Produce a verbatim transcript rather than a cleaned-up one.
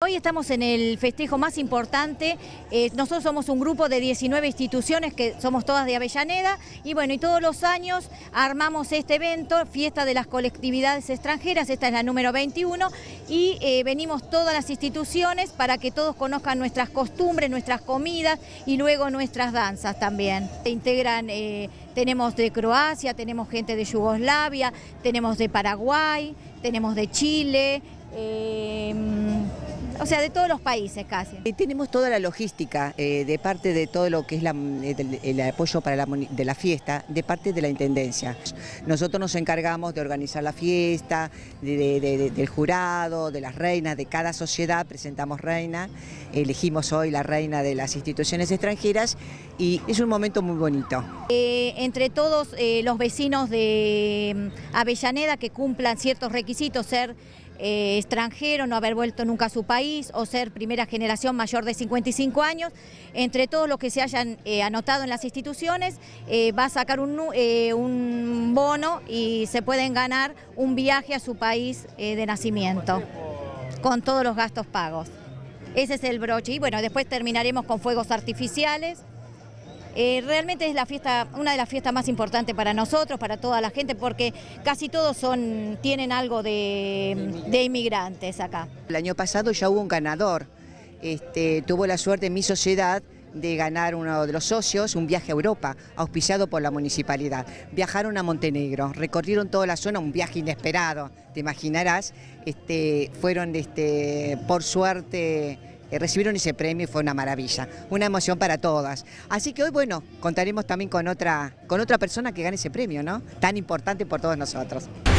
Hoy estamos en el festejo más importante. Eh, nosotros somos un grupo de diecinueve instituciones que somos todas de Avellaneda y bueno, y todos los años armamos este evento, Fiesta de las Colectividades Extranjeras, esta es la número veintiuno, y eh, venimos todas las instituciones para que todos conozcan nuestras costumbres, nuestras comidas y luego nuestras danzas también. Se integran, eh, tenemos de Croacia, tenemos gente de Yugoslavia, tenemos de Paraguay, tenemos de Chile, eh, o sea, de todos los países casi. Eh, tenemos toda la logística eh, de parte de todo lo que es la, el, el apoyo para la, de la fiesta, de parte de la Intendencia. Nosotros nos encargamos de organizar la fiesta, de, de, de, del jurado, de las reinas de cada sociedad, presentamos reina, elegimos hoy la reina de las instituciones extranjeras y es un momento muy bonito. Eh, entre todos eh, los vecinos de Avellaneda que cumplan ciertos requisitos, ser Eh, extranjero, no haber vuelto nunca a su país o ser primera generación mayor de cincuenta y cinco años, entre todos los que se hayan eh, anotado en las instituciones, eh, va a sacar un, eh, un bono y se pueden ganar un viaje a su país eh, de nacimiento, con todos los gastos pagos. Ese es el broche y bueno, después terminaremos con fuegos artificiales. Eh, realmente es la fiesta, una de las fiestas más importantes para nosotros, para toda la gente, porque casi todos son, tienen algo de, de inmigrantes acá. El año pasado ya hubo un ganador, este, tuvo la suerte en mi sociedad de ganar uno de los socios un viaje a Europa, auspiciado por la municipalidad. Viajaron a Montenegro, recorrieron toda la zona, un viaje inesperado, te imaginarás, este, fueron este, por suerte... Eh, recibieron ese premio y fue una maravilla, una emoción para todas. Así que hoy, bueno, contaremos también con otra, con otra persona que gane ese premio, ¿no? Tan importante por todos nosotros.